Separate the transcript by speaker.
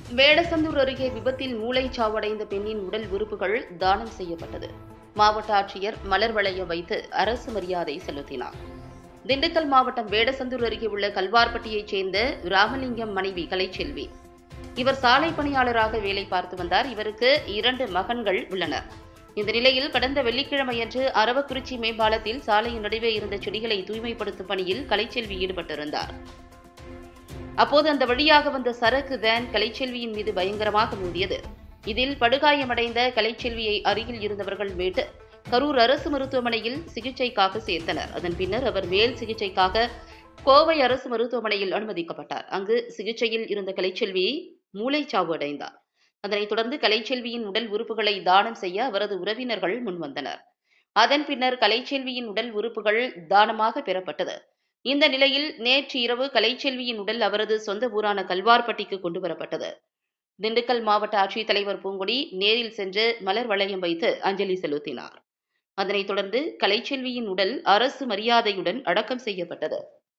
Speaker 1: வேடசந்தூர் அருகே விபத்தில் மூளைச்சாவடைந்த பெண்ணின் உடல் உறுப்புகள் தானம் செய்யப்பட்டது. மாவட்ட ஆட்சியர் மலர் வளையம் வைத்து அரசு மரியாதை செலுத்தினார். திண்டுக்கல் மாவட்டம் வேடசந்தூர் அருகே உள்ள கல்வார்பட்டியைச் சேர்ந்த ராமலிங்கம் மனைவி கலைச்செல்வி. இவர் சாலை பணியாளராக வேலை பார்த்து வந்தார். இவருக்கு 2 மகன்கள் உள்ளனர். இந்த நிலையில் கடந்த வெள்ளிக்கிழமையன்று அரவக்குறிச்சி மேம்பாலத்தில் சாலையின் நடுவே இருந்த செடிகளை தூய்மைப்படுத்தும் பணியில் கலைச்செல்வி ஈடுபட்டிருந்தார். அப்போது அந்த வழியாக வந்த சரக்கு வேன் கலைச்செல்வியின் மீது பயங்கரமாக மோதியது. இதில் படுகாயமடைந்த கலைச்செல்வியை அருகில் இருந்தவர்கள் மீட்டு கரூர் அரசு மருத்துவமனையில் சிகிச்சைக்காக சேர்த்தனர். அதன் பின்னர் அவர் மேல் சிகிச்சைக்காக கோவை அரசு மருத்துவமனையில் அனுமதிக்கப்பட்டார். அங்கு சிகிச்சையில் இருந்த கலைச்செல்வி மூளைச்சாவு அடைந்தார். அதனைத் தொடர்ந்து கலைச்செல்வியின் உடல் உறுப்புகளை தானம் செய்ய அவரது உறவினர்கள் முன்வந்தனர். அதன் பின்னர் கலைச்செல்வியின் உடல் உறுப்புகள் தானமாக பெறப்பட்டது. இந்த நிலையில் நேற்று இரவு கலைச்செல்வியின் உடல் அவரது சொந்த ஊரான கல்வார்பட்டிக்கு கொண்டுவரப்பட்டது. திண்டுக்கல் மாவட்ட ஆட்சித்தலைவர் பூங்கொடி நேரில் சென்று மலர் வளையம் வைத்து அஞ்சலி செலுத்தினார். அதனைத் தொடர்ந்து கலைச்செல்வியின் உடல் அரசு மரியாதையுடன் அடக்கம் செய்யப்பட்டது.